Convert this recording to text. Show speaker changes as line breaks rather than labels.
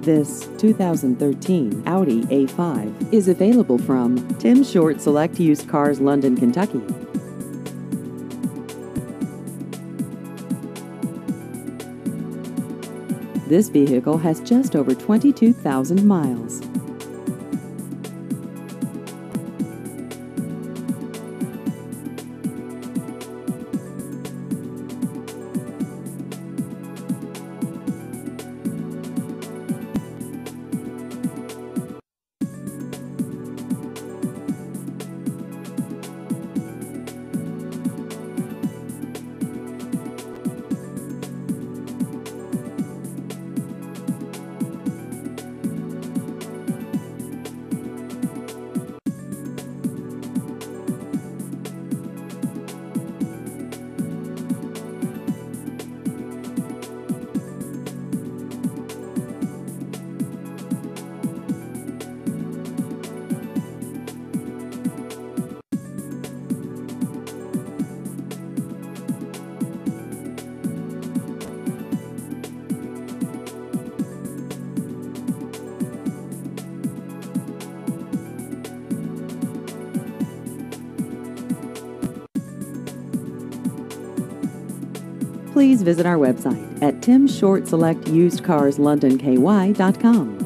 This 2013 Audi A5 is available from Tim Short Select Used Cars, London, Kentucky. This vehicle has just over 22,000 miles. Please visit our website at timshortselectusedcarslondonky.com.